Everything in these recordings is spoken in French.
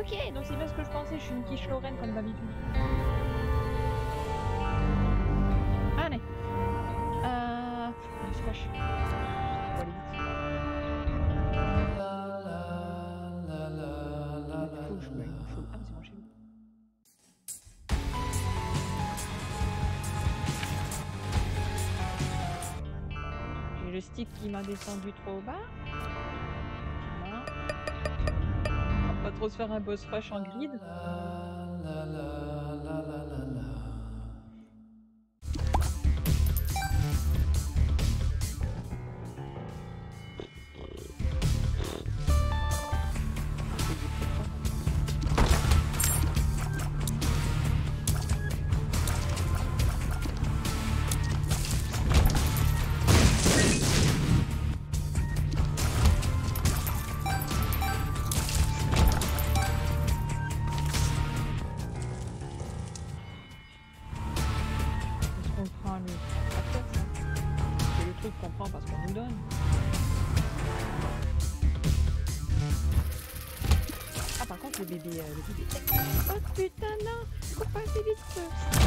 Ok, donc c'est bien ce que je pensais, je suis une quiche Lorraine comme d'habitude. Allez. Du scratch. Faut aller vite. Faut que je me... faut... Ah mais c'est branché. J'ai le stick qui m'a descendu trop bas. Voilà. On va pas trop se faire un boss rush en grid. Qu'on prend parce qu'on nous donne. Ah par contre le bébé Oh putain non, faut pas assez vite.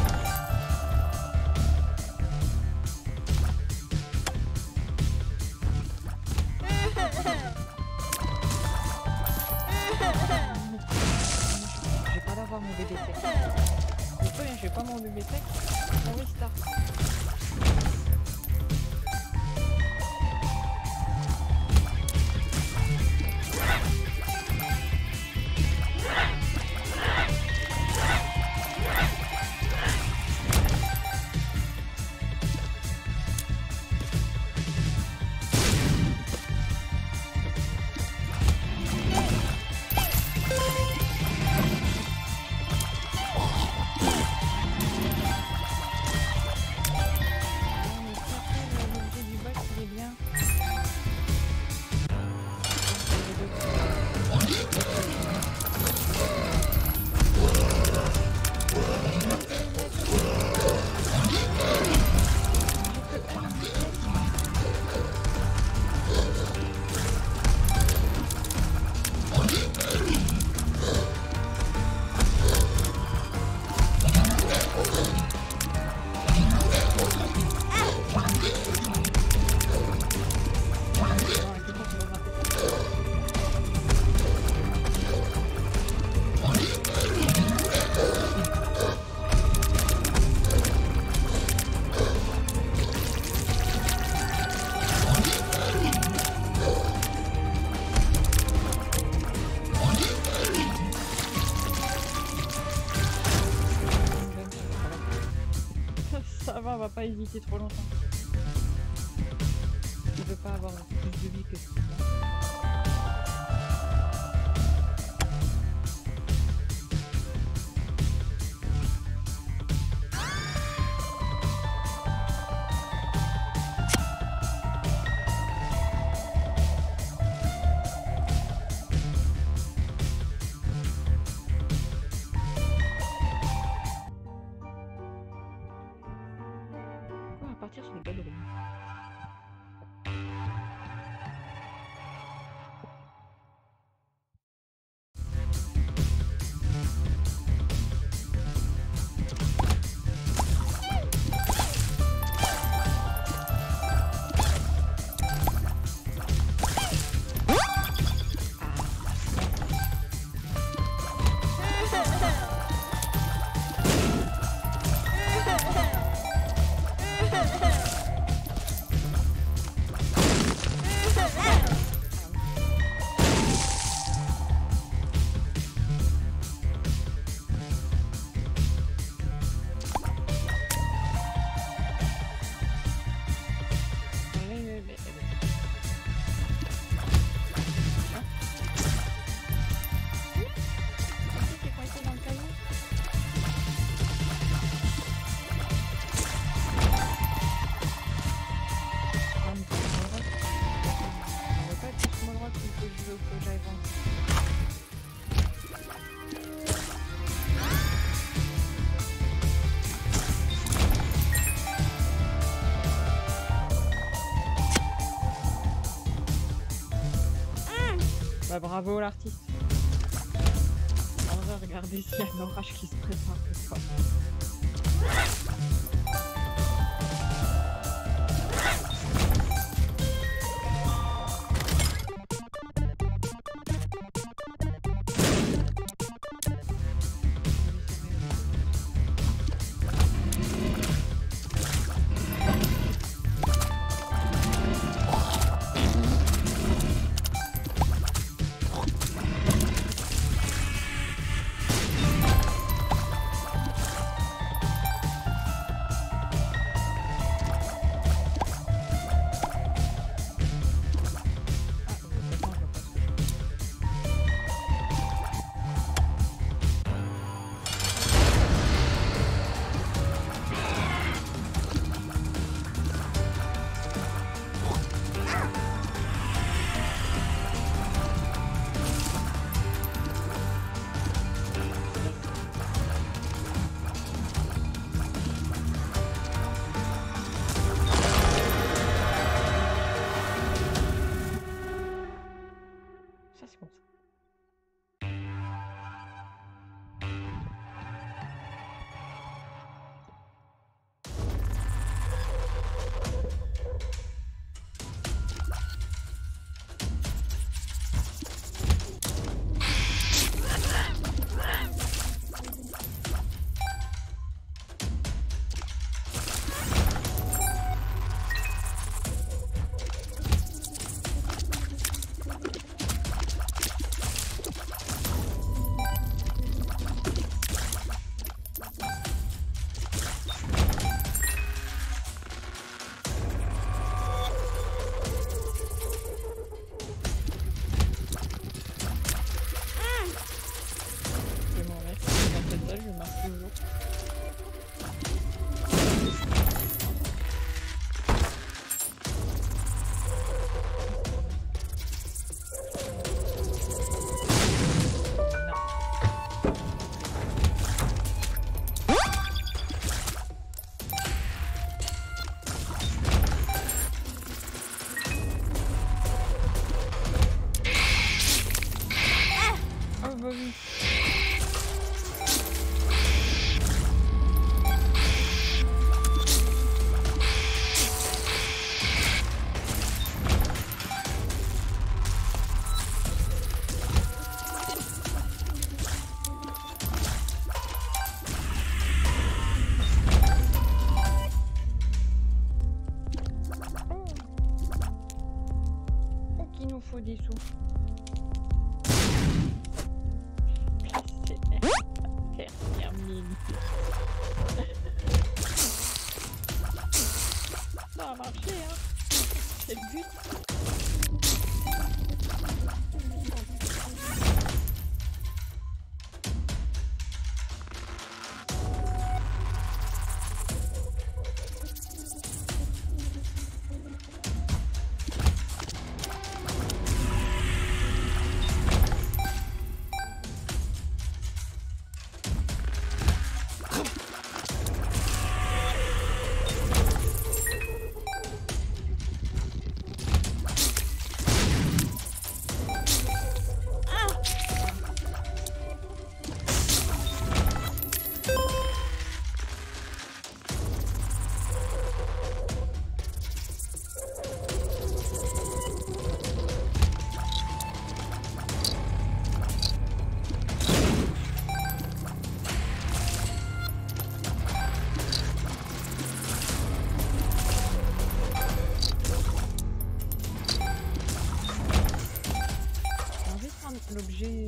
Je vais pas l'avoir mon bébé sec. C'est pas bien, j'ai pas mon bébé sec. On restart. Ça va, on va pas hésiter trop longtemps. Je veux pas avoir plus de vie que ça. Partir sur les gars de l'homme. Bah bravo l'artiste. regarder s'il y a un orage qui se prépare ou pas. Faut des sous. Termine. Ça a marché, hein. C'est le but. L'objet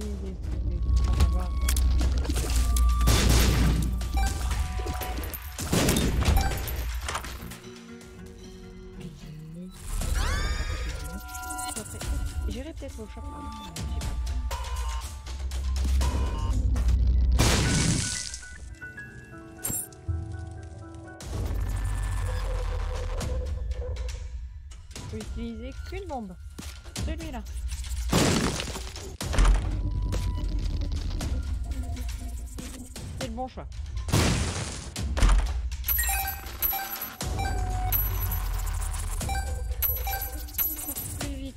j'irai peut-être au shop. Je peux utiliser qu'une bombe. Celui-là. C'est le bon choix. Plus vite.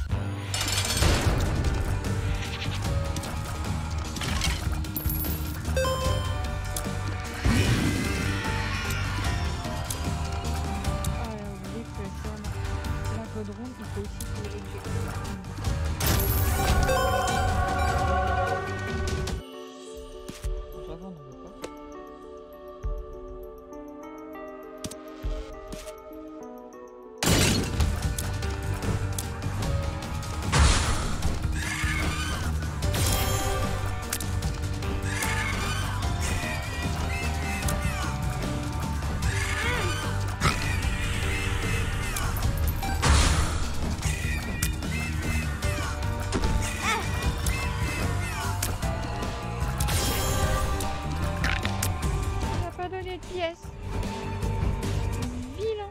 Pièce. Vilain.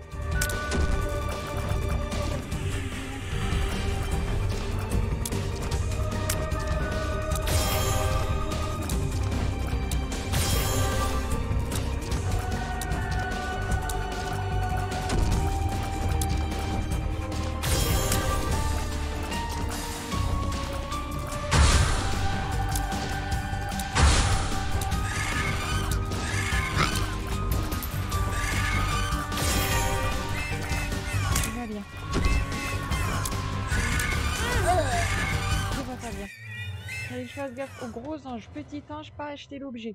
Fallait que je fasse gaffe aux gros anges. Petit ange, pas acheter l'objet.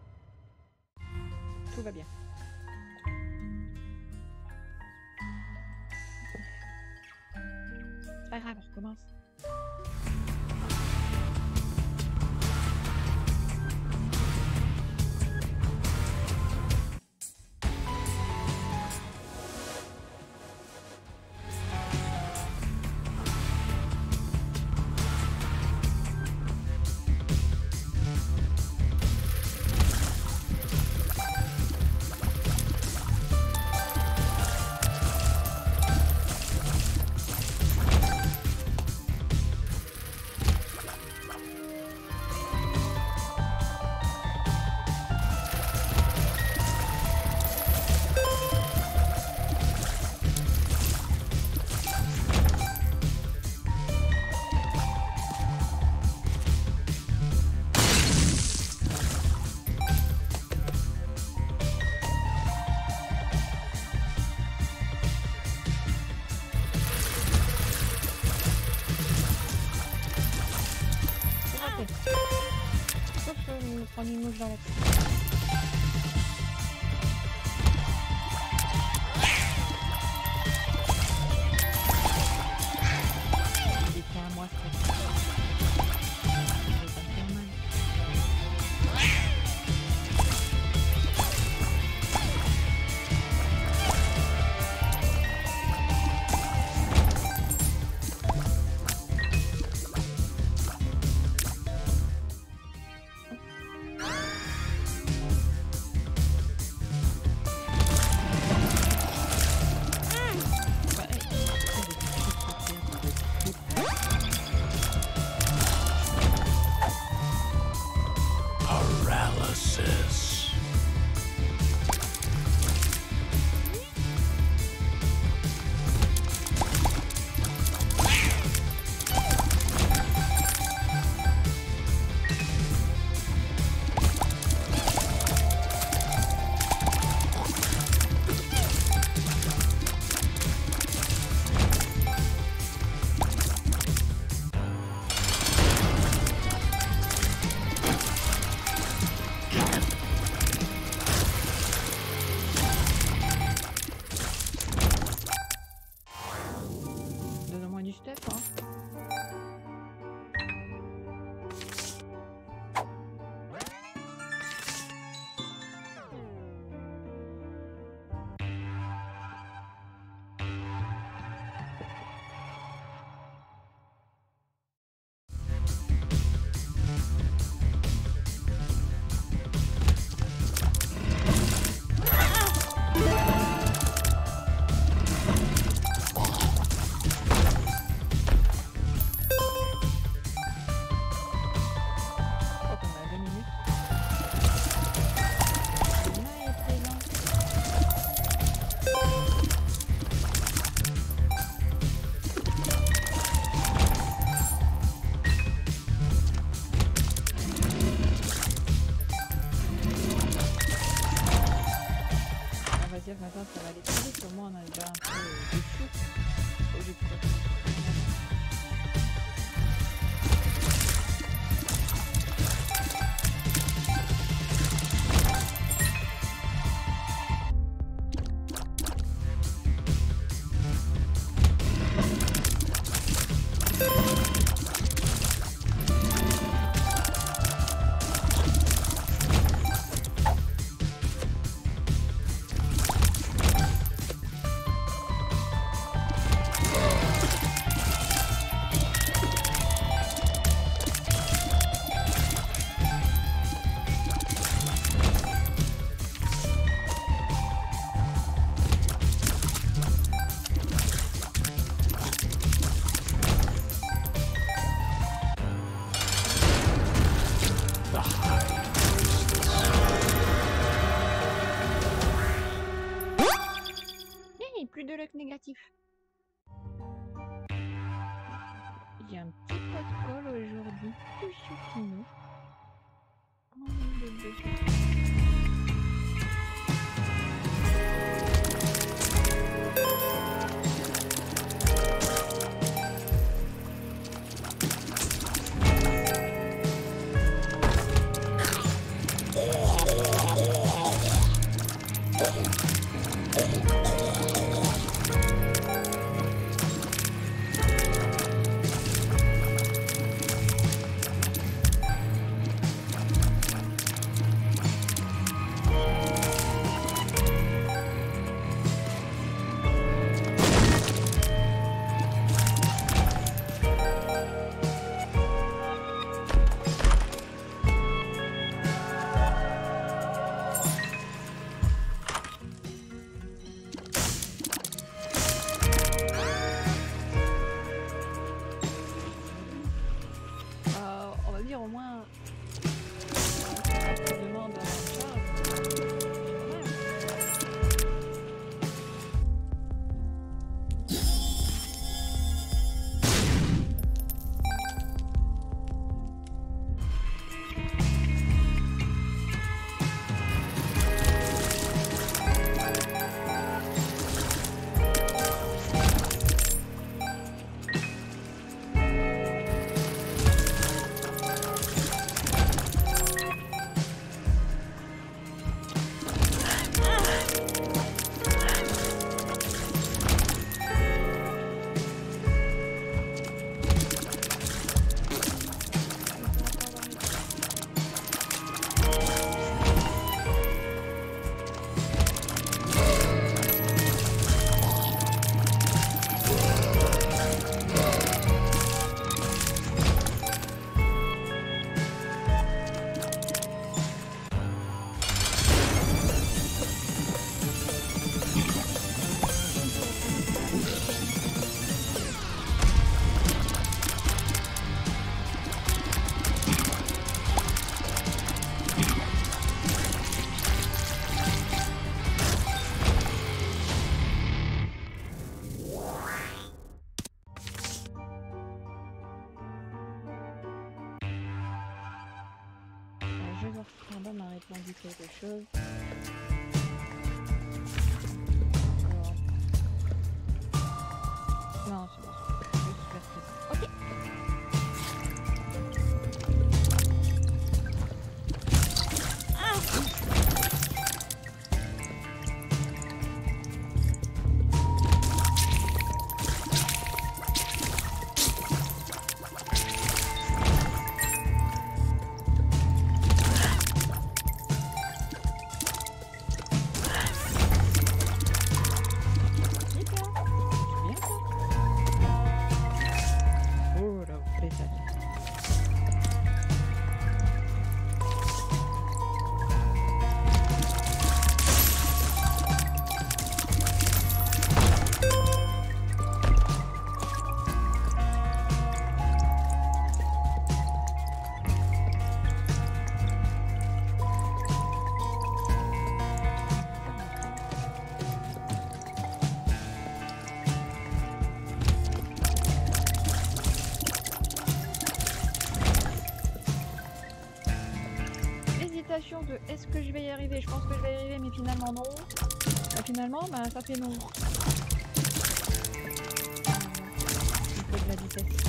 Tout va bien. C'est pas grave, on recommence. Sauf me prendre une mouche dans la tête. Il était à moi, c'est pas me faire mal. créatif. J'ai un petit pot de colle aujourd'hui, tout choupinou. Oh mon bébé. On va dire au moins ça demande un charge. Je vais voir si Panda m'a répondu quelque chose. Non, c'est bon. Je suis super stressée. Ok. De est-ce que je vais y arriver, je pense que je vais y arriver, mais finalement non. Finalement ça fait non. Il faut de la vitesse.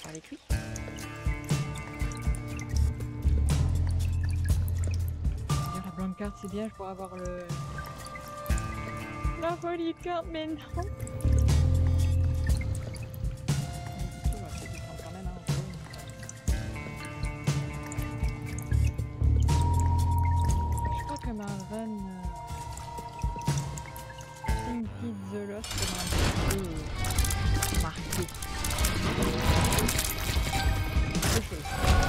faire les cuits. La blanc carte c'est bien, je pourrais avoir la folie de carte, mais non. Je crois que ma vanne Tinky the Lost est un peu marquée. Deux choses.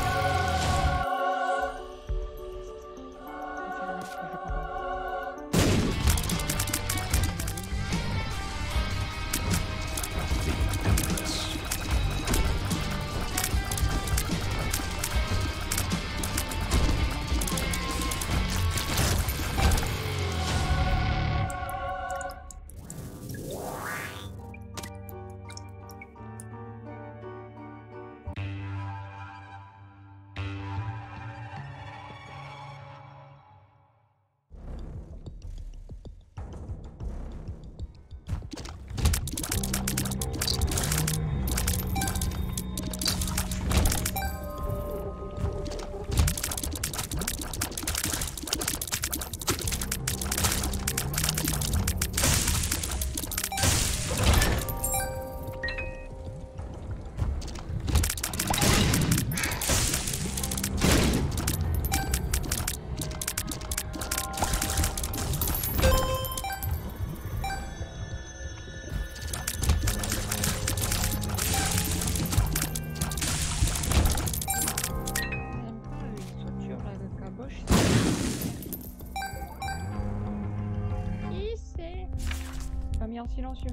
En silencieux.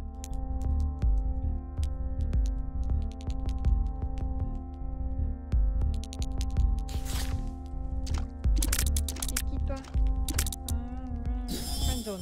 C'est qui toi? Friendzone.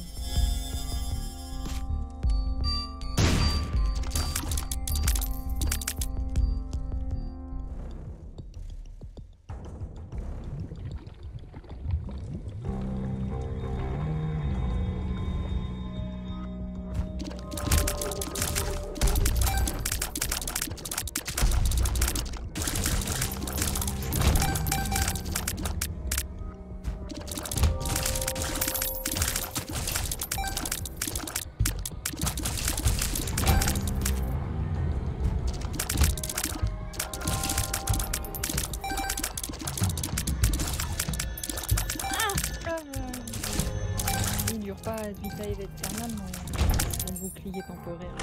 Pas Vita et Veternam, mon bouclier temporaire.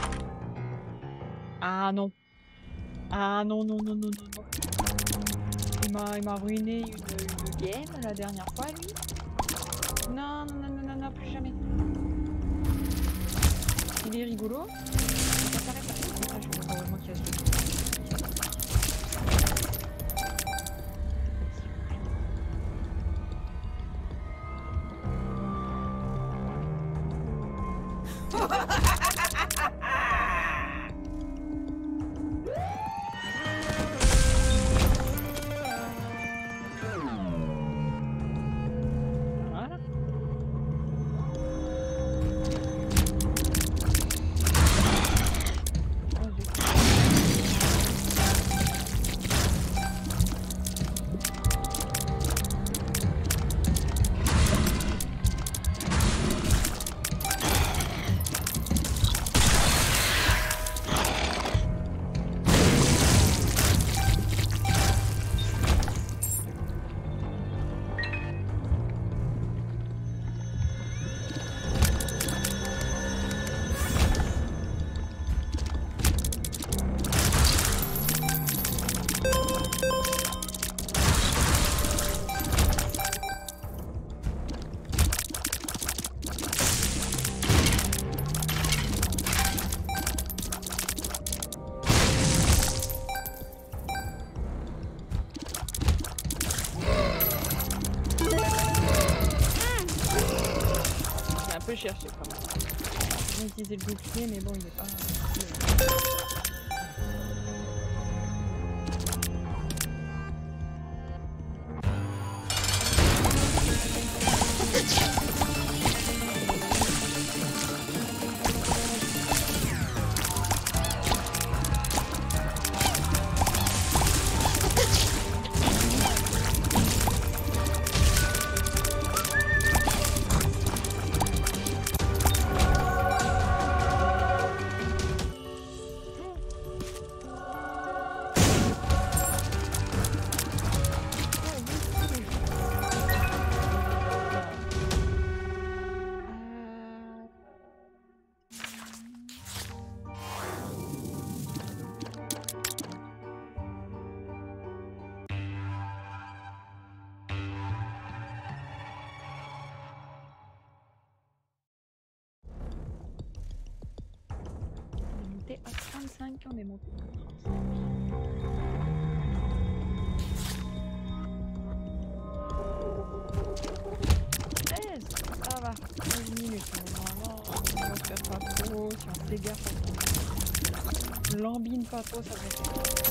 Ah non. Ah non, non, non, non, non, non. Il m'a ruiné une game la dernière fois, lui. Non, non, non, non, non, non, plus jamais. Il est rigolo. Ça s'arrête pas. Ah, je vais moi qui reste. Chercher quand même. J'ai utilisé le bouclier, mais bon, il est pas. était à 35, on est monté à 35. 13, ça va, 15 minutes. Normalement, on va se faire pas trop, si on s'égare pas trop. Lambine pas trop, ça devrait être.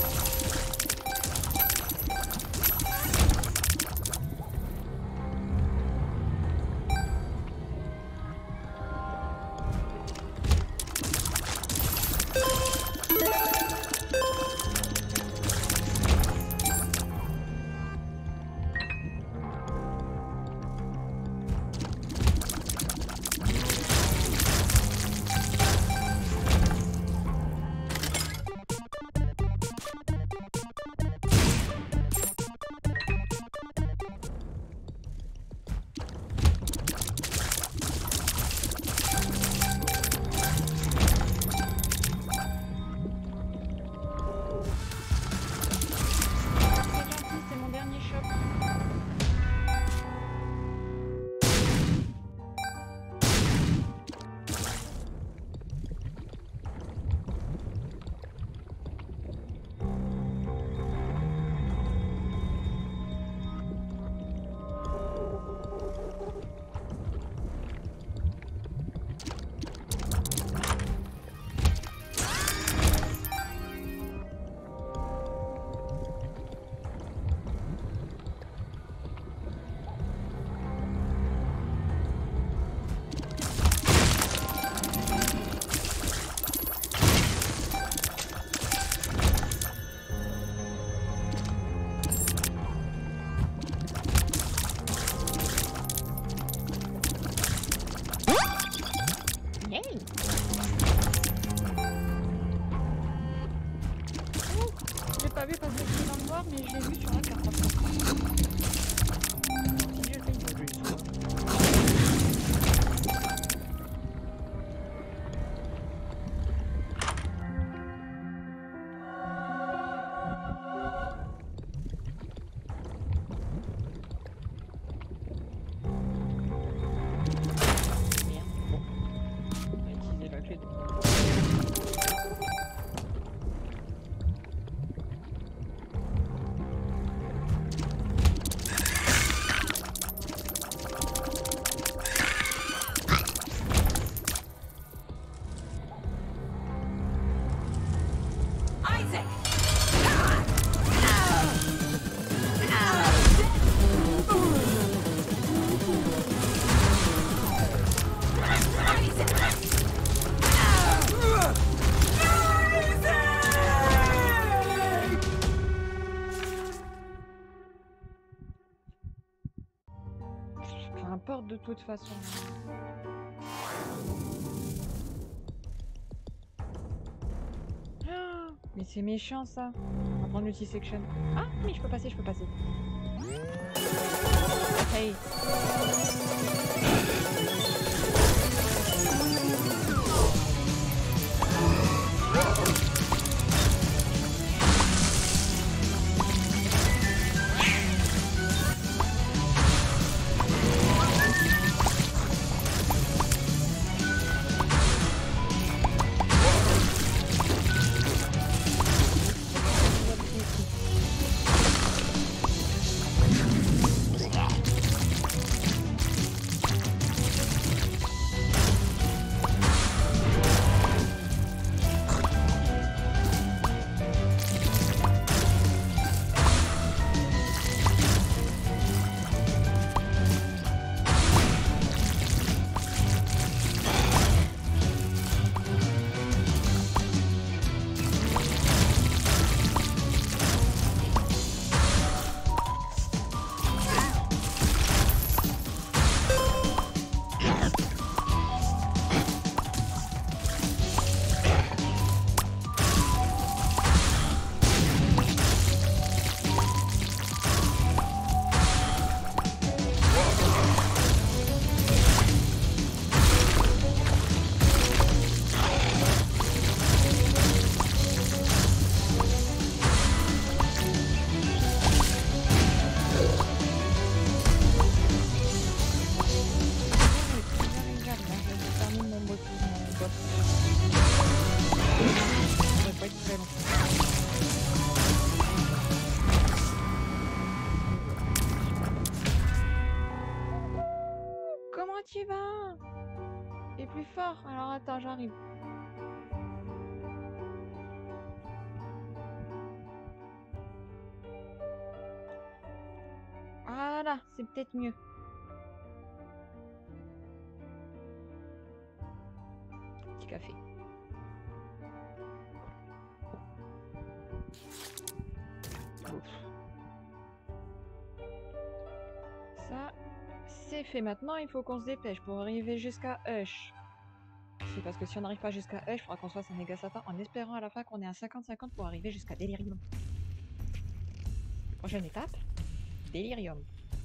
Mais je l'ai vu sur la carte. De toute façon. Ah, mais c'est méchant ça. On va prendre multi-section. Ah, mais je peux passer, je peux passer. Hey. plus fort. Alors attends, j'arrive. Voilà, c'est peut-être mieux. Petit café. Ça, c'est fait. Maintenant, il faut qu'on se dépêche pour arriver jusqu'à Hush. C'est parce que si on n'arrive pas jusqu'à Hush, il faudra qu'on se fasse un méga Satan en espérant à la fin qu'on ait un 50-50 pour arriver jusqu'à Delirium. Prochaine étape, Delirium.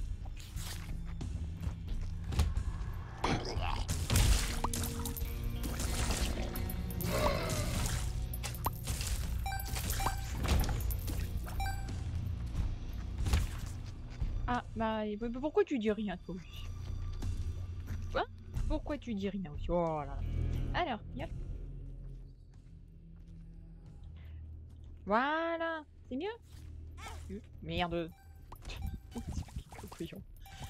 Ah, bah, pourquoi tu dis rien, toi aussi? Quoi? Pourquoi tu dis rien aussi? Oh là là. Alors, yep. Voilà, c'est mieux? Merde. Couillon.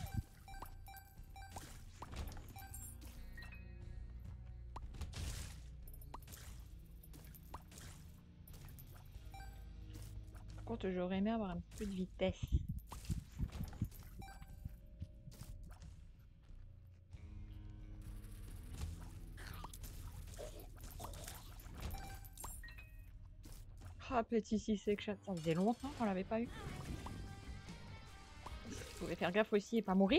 Par contre, j'aurais aimé avoir un petit peu de vitesse. Ah, petit C-section, ça faisait longtemps qu'on l'avait pas eu. Vous pouvez faire gaffe aussi et pas mourir.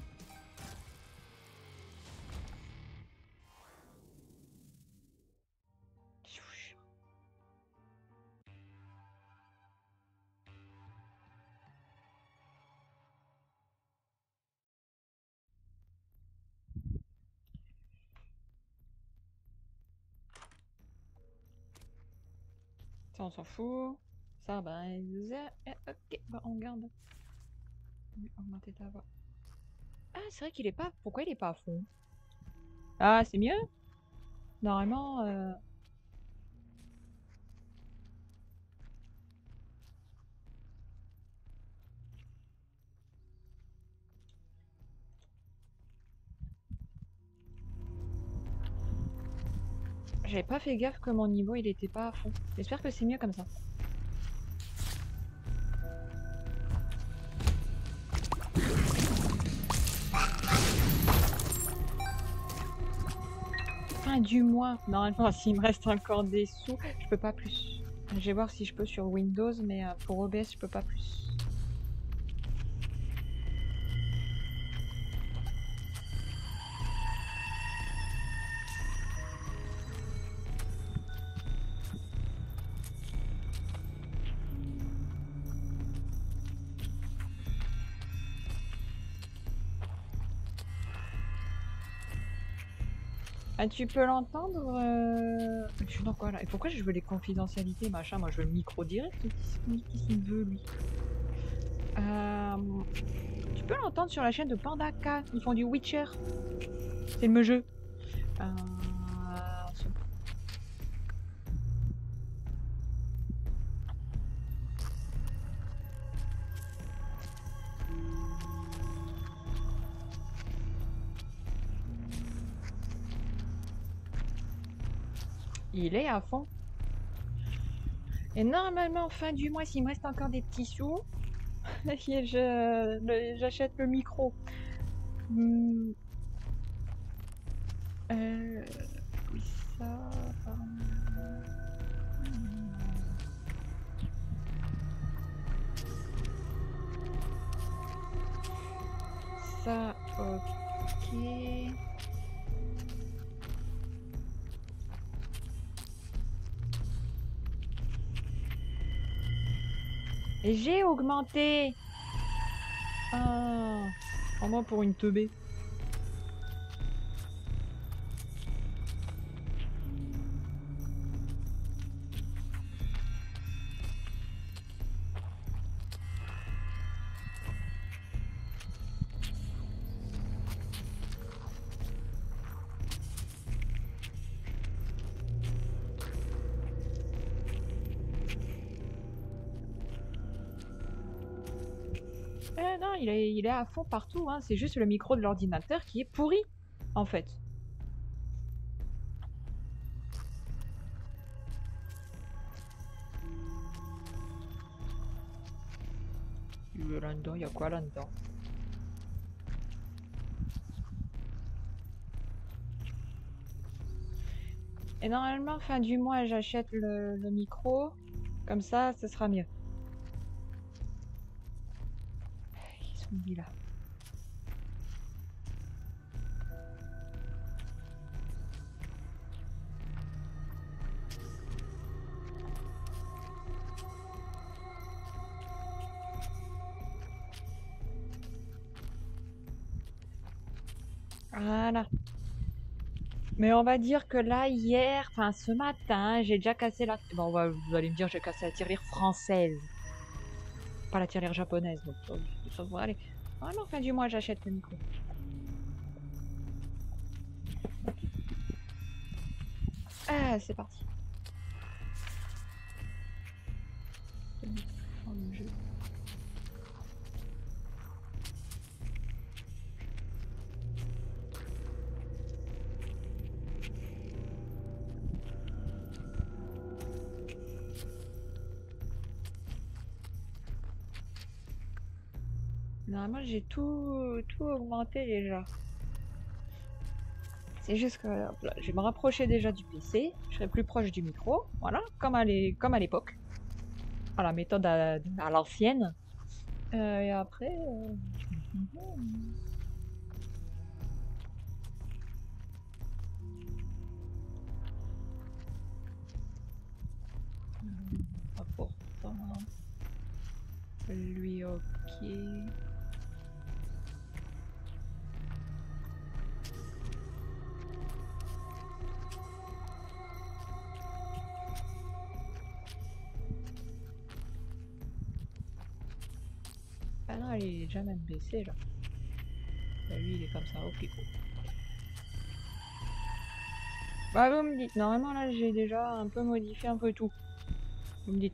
Ça, on s'en fout. Ça, bah, ok, bah, on garde. Augmenter ta voix. Ah, c'est vrai qu'il est pas. Pourquoi il est pas à fond? Ah, c'est mieux? Normalement. J'avais pas fait gaffe que mon niveau il était pas à fond. J'espère que c'est mieux comme ça. Fin du mois. Normalement, s'il me reste encore des sous, je peux pas plus. Je vais voir si je peux sur Windows, mais pour OBS, je peux pas plus. Ah, tu peux l'entendre Je suis dans quoi là? Et pourquoi je veux les confidentialités, machin? Moi, je veux le micro direct. Qu'est-ce qu'il veut, lui? Tu peux l'entendre sur la chaîne de Panda K. Ils font du Witcher. C'est le jeu. Il est à fond. Et normalement, fin du mois, s'il me reste encore des petits sous, j'achète le micro. Oui, ça... Ça, ok... Et j'ai augmenté. Ah, prends-moi pour une teubée. Non, il est à fond partout, hein. C'est juste le micro de l'ordinateur qui est pourri, en fait. Là-dedans, il y a quoi là-dedans? Et normalement, fin du mois, j'achète le micro. Comme ça, ce sera mieux. Ils sont mis là. Voilà. Mais on va dire que là, hier, enfin ce matin, j'ai déjà cassé la... Bon, vous allez me dire, j'ai cassé la tirelire française. Pas la tirelire japonaise, donc ça va aller. Ah non, fin du mois, j'achète le micro. Ah, c'est parti. Le jeu. Normalement, j'ai tout augmenté déjà. C'est juste que hop là, je vais me rapprocher déjà du PC, je serai plus proche du micro, voilà, comme à l'époque. À la méthode à l'ancienne. Et après... Important. Lui, ok. Ah non, il est déjà même baissé là. Bah, lui, il est comme ça, ok. Bah, vous me dites, normalement là, j'ai déjà un peu modifié un peu tout. Vous me dites.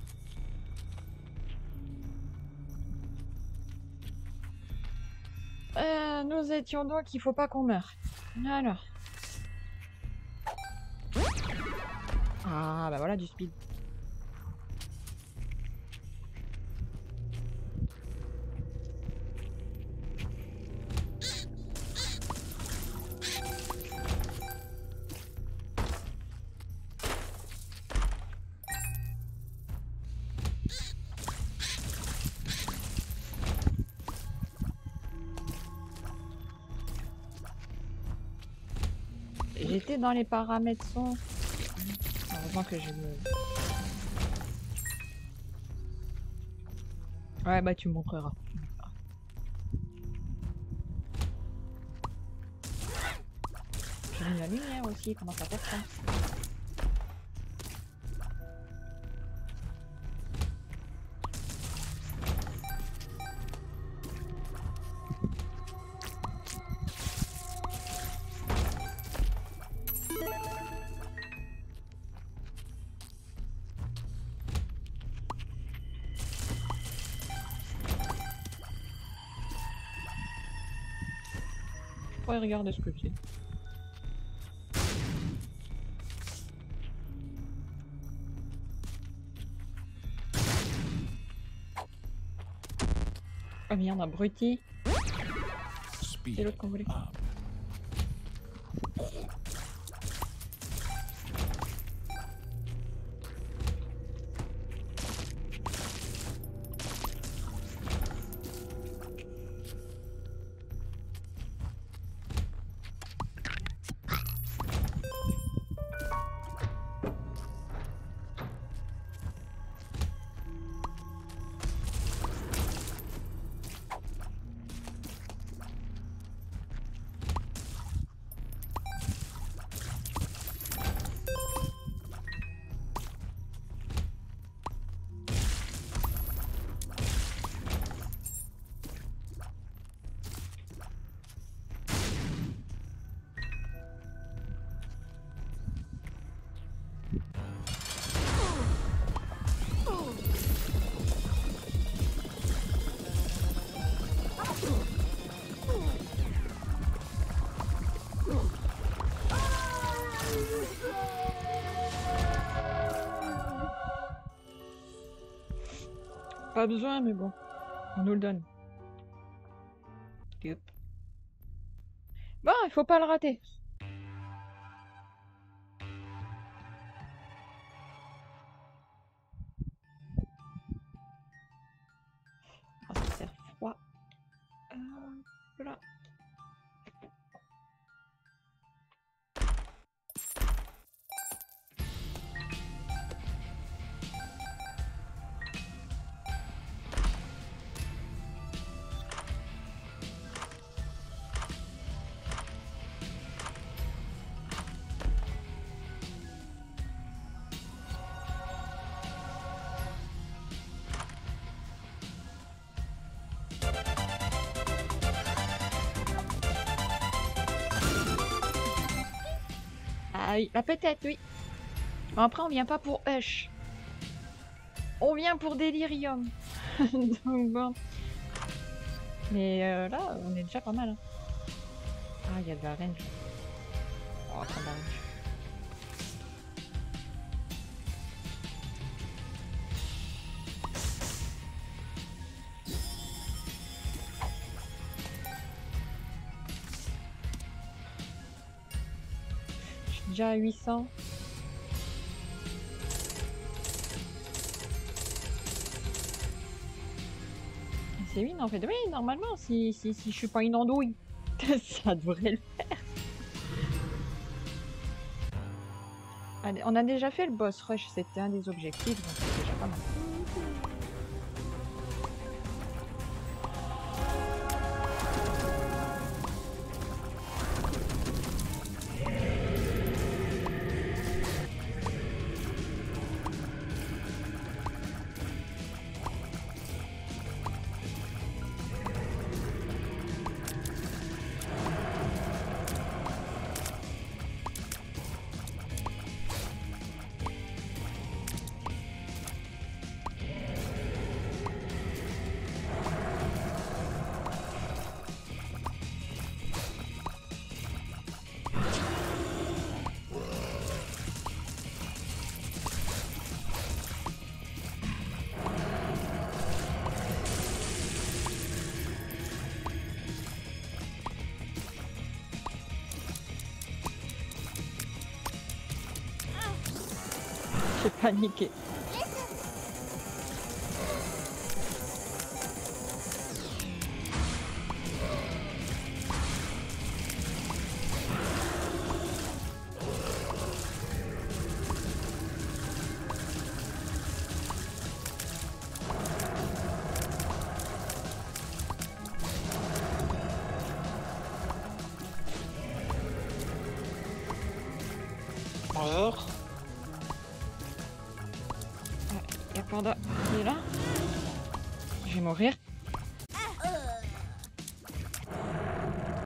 Nous étions donc, il faut pas qu'on meure. Alors. Ah, bah voilà, du speed. J'étais dans les paramètres son. Heureusement que je me... Ouais, bah tu me montreras. J'ai mis la lumière aussi, comment ça fait ça? Je pourrais regarder ce que c'est. Oh merde, abruti. C'est l'autre qu'on voulait. Pas besoin, mais bon. On nous le donne. Yup. Bon, il faut pas le rater. Ah, ça sert froid. Voilà. Ah oui, bah peut-être, oui. Mais après, on vient pas pour Hush. On vient pour Delirium. Donc bon. Mais là, on est déjà pas mal. Hein. Ah, il y a de la range. On va prendre la range. Je suis déjà à 800. C'est oui, en fait. Oui, normalement, si je suis pas une andouille, ça devrait le faire. Allez, on a déjà fait le boss rush, c'était un des objectifs, donc c'est déjà pas mal. J'ai paniqué. Bonjour. Il y a Panda qui est là. Je vais mourir.